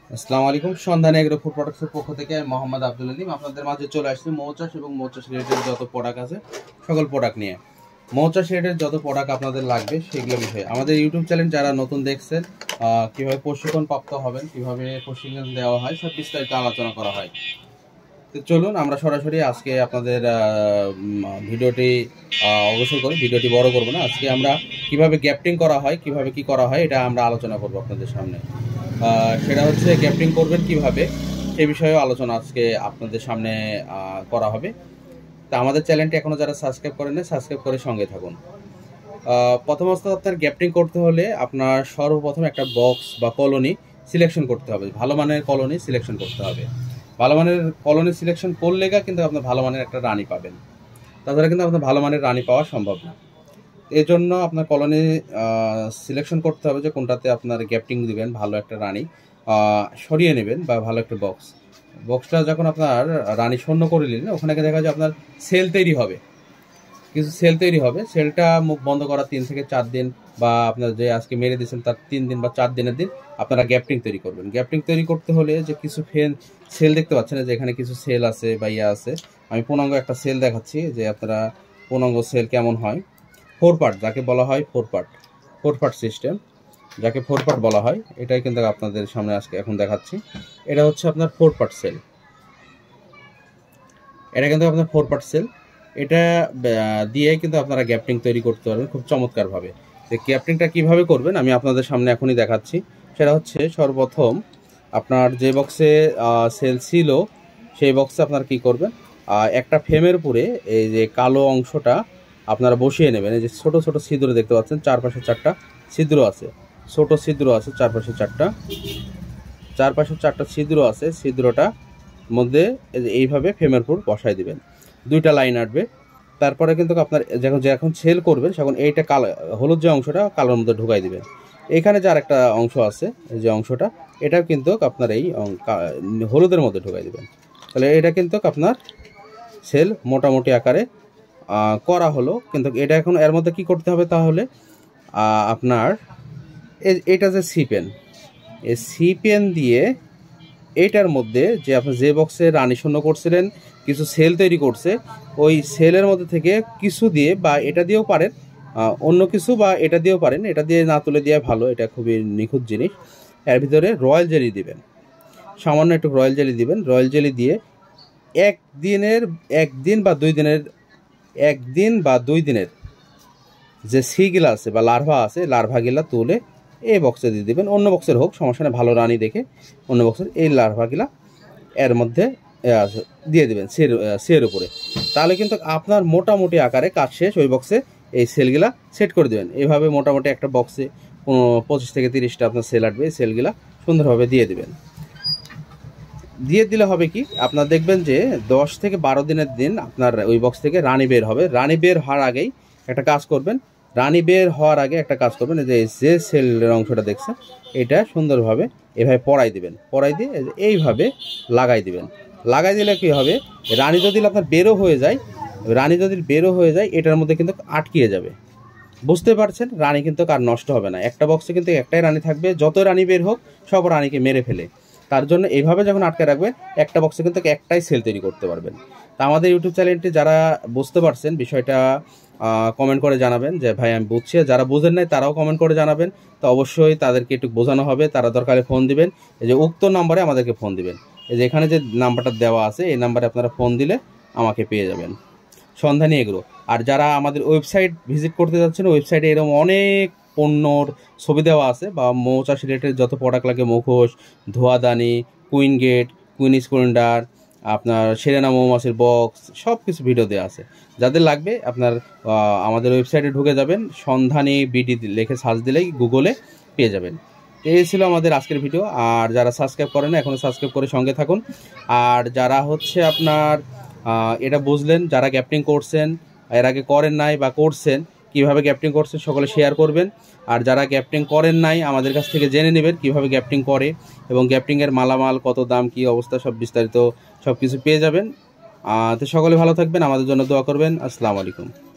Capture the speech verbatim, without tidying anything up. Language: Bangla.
আসসালামু আলাইকুম। সন্ধানী এগ্রো ফুড প্রোডাক্টসের পক্ষ থেকে আমি মোহাম্মদ আব্দুল আলিম আপনাদের মাঝে চলে আসছি মৌচাষ এবং মৌচাষ রিলেটেড যত প্রোডাক্ট আছে সকল প্রোডাক্ট নিয়ে। মৌচাষ রিলেটেড যত প্রোডাক্ট আপনাদের লাগবে সেগুলো বিষয়ে আমাদের ইউটিউব চ্যানেল যারা নতুন দেখছেন, কীভাবে প্রশিক্ষণ প্রাপ্ত হবেন, কীভাবে প্রশিক্ষণ দেওয়া হয়, সব বিস্তারিত আলোচনা করা হয়। তো চলুন আমরা সরাসরি আজকে আপনাদের ভিডিওটি অবশ্যই করি, ভিডিওটি বড় করব না। আজকে আমরা কিভাবে গ্যাপটিং করা হয়, কিভাবে কি করা হয়, এটা আমরা আলোচনা করব আপনাদের সামনে। সেটা হচ্ছে গ্যাপটিং করবেন কিভাবে, সে বিষয়েও আলোচনা আজকে আপনাদের সামনে করা হবে। তা আমাদের চ্যানেলটি এখনও যারা সাবস্ক্রাইব করেন না, সাবস্ক্রাইব করে সঙ্গে থাকুন। প্রথমত আপনার গ্যাপটিং করতে হলে আপনার সর্বপ্রথম একটা বক্স বা কলোনি সিলেকশন করতে হবে, ভালো মানের কলোনি সিলেকশন করতে হবে। ভালো মানের কলোনি সিলেকশন করলে কিন্তু আপনার ভালো মানের একটা রানী পাবেন, তাছাড়া কিন্তু আপনার ভালো মানের রানী পাওয়া সম্ভব না। এই জন্য আপনার কলোনি সিলেকশন করতে হবে যে কোনটাতে আপনার গ্যাপটিং দিবেন, ভালো একটা রানী সরিয়ে নেবেন বা ভালো একটা বক্স। বক্সটা যখন আপনার রানী শূন্য করে নিলেন, ওখানে দেখা যায় আপনার সেল তৈরি হবে, কিছু সেল তৈরি হবে। সেলটা মুখ বন্ধ করা তিন থেকে চার দিন বা আপনার যে আজকে মেরে দিয়েছেন তার তিন দিন বা চার দিনের দিন আপনারা গ্যাপটিং তৈরি করবেন। গ্যাপটিং তৈরি করতে হলে যে কিছু ফেন সেল দেখতে পাচ্ছেন যে এখানে কিছু সেল আছে বা ইয়া আছে, আমি পূর্ণাঙ্গ একটা সেল দেখাচ্ছি যে আপনারা পূর্ণাঙ্গ সেল কেমন হয়। ফোর পার্ট যাকে বলা হয়, four part four part system যাকে ফোর পার্ট বলা হয়, এটাই কিন্তু আপনাদের সামনে আজকে এখন দেখাচ্ছি। এটা হচ্ছে আপনার ফোর পার্ট সেল, এটা কিন্তু আপনার ফোর পার্ট সেল। এটা দিয়ে কিন্তু আপনারা গ্যাপটিং তৈরি করতে পারবেন খুব চমৎকারভাবে। যে গ্যাপটিংটা কীভাবে করবেন আমি আপনাদের সামনে এখনই দেখাচ্ছি। সেটা হচ্ছে সর্বপ্রথম আপনার যে বক্সে সেল ছিল সেই বক্সে আপনারা কী করবেন, একটা ফ্রেমের উপরে এই যে কালো অংশটা আপনারা বসিয়ে নেবেন। এই যে ছোটো ছোটো ছিদ্র দেখতে পাচ্ছেন, চারপাশে চারটা ছিদ্র আছে, ছোটো ছিদ্র আছে চারপাশে চারটা, চারপাশে চারটা ছিদ্র আছে। ছিদ্রটা মধ্যে এইভাবে ফ্রেমের উপর বসাই দিবেন, দুইটা লাইন আটবে। তারপরে কিন্তু আপনার যখন যখন সেল করবেন তখন এইটা কালো হলুদ যে অংশটা কালোর মধ্যে ঢুকাই দিবেন। এখানে যার একটা অংশ আছে যে অংশটা, এটাও কিন্তু আপনার এই হলুদের মধ্যে ঢুকাই দিবেন। তাহলে এটা কিন্তু আপনার সেল মোটামুটি আকারে করা হলো। কিন্তু এটা এখন এর মধ্যে কি করতে হবে, তাহলে আপনার এটা যে সি পেন, এই সি পেন দিয়ে এইটার মধ্যে যে আপনি যে বক্সে রানী শূন্য করছিলেন কিছু সেল তৈরি করছে, ওই সেলের মধ্যে থেকে কিছু দিয়ে বা এটা দিয়েও পারেন, অন্য কিছু বা এটা দিয়েও পারেন, এটা দিয়ে না তুলে দেওয়া ভালো, এটা খুবই নিখুঁত জিনিস। এর ভিতরে রয়্যাল জেলি দিবেন, সামান্য একটু রয়্যাল জেলি দিবেন। রয়্যাল জেলি দিয়ে একদিনের একদিন বা দুই দিনের একদিন বা দুই দিনের যে সিগুলা আছে বা লার্ভা আছে, লার্ভাগুলা তুলে এই বক্সে দিয়ে দেবেন। অন্য বক্সের হোক সমস্যা নেই, ভালো রানী দেখে অন্য বক্সের এই লার্ভাগুলা এর মধ্যে দিয়ে দেবেন সের সের উপরে। তাহলে কিন্তু আপনার মোটামুটি আকারে কাজ শেষ। ওই বক্সে এই সেলগুলা সেট করে দেবেন। এইভাবে মোটামুটি একটা বক্সে পঁচিশ থেকে তিরিশটা আপনার সেল আসবে, এই সেলগুলা সুন্দরভাবে দিয়ে দেবেন। দিয়ে দিলে হবে কি, আপনার দেখবেন যে দশ থেকে বারো দিনের দিন আপনার ওই বক্স থেকে রানী বের হবে। রানী বের হওয়ার আগেই একটা কাজ করবেন, রানী বের হওয়ার আগে একটা কাজ করবেন, যে যে সেলের অংশটা দেখছেন এটা সুন্দরভাবে এভাবে পরাই দিবেন। পরাই দিয়ে এইভাবে লাগাই দিবেন। লাগাই দিলে কী হবে, রানী যদি আপনার বেরো হয়ে যায়, রানী যদি বেরো হয়ে যায় এটার মধ্যে কিন্তু আটকিয়ে যাবে। বুঝতে পারছেন, রানী কিন্তু আর নষ্ট হবে না। একটা বক্সে কিন্তু একটাই রানী থাকবে, যত রানী বের হোক সব রানীকে মেরে ফেলে। তার জন্য এইভাবে যখন আটকে রাখবেন একটা বক্সে কিন্তু একটাই সেল তৈরি করতে পারবেন। তা আমাদের ইউটিউব চ্যানেলটি যারা বুঝতে পারছেন বিষয়টা কমেন্ট করে জানাবেন যে ভাই আমি বুঝছি। যারা বুঝেন নাই তারাও কমেন্ট করে জানাবেন। তো অবশ্যই তাদেরকে একটু বোঝানো হবে, তারা দরকারে ফোন দিবেন। এই যে উক্ত নাম্বারে আমাদেরকে ফোন দিবেন, এই যে এখানে যে নাম্বারটা দেওয়া আছে এই নাম্বারে আপনারা ফোন দিলে আমাকে পেয়ে যাবেন, সন্ধানী এগ্রো। আর যারা আমাদের ওয়েবসাইট ভিজিট করতে যাচ্ছেন, ওয়েবসাইটে এরকম অনেক পণ্যর ছবি দেওয়া আছে বা মৌচাষ রিলেটেড যত প্রোডাক্ট লাগে, মুখোশ, ধোয়াদানি, কুইন গেট, কুইন স্কুন্ডার, আপনার সেরেনা মৌমাছির বক্স, সব কিছু ভিডিও দেওয়া আছে। যাদের লাগবে আপনার আমাদের ওয়েবসাইটে ঢুকে যাবেন, সন্ধানী বিডি লিখে সার্চ দিলেই গুগলে পেয়ে যাবেন। এই ছিল আমাদের আজকের ভিডিও। আর যারা সাবস্ক্রাইব করেন এখনও সাবস্ক্রাইব করে সঙ্গে থাকুন। আর যারা হচ্ছে আপনার এটা বুঝলেন, যারা গ্যাপটিং করছেন, এর আগে করেন নাই বা করছেন, কিভাবে গ্যাপটিং করছেন সকলে শেয়ার করবেন। আর যারা গ্যাপটিং করেন নাই আমাদের কাছ থেকে জেনে নেবেন কিভাবে গ্যাপটিং করে এবং গ্যাপটিংয়ের মালামাল কত দাম, কি অবস্থা, সব বিস্তারিত সব কিছু পেয়ে যাবেন। তো সকলে ভালো থাকবেন, আমাদের জন্য দোয়া করবেন। আসসালামু আলাইকুম।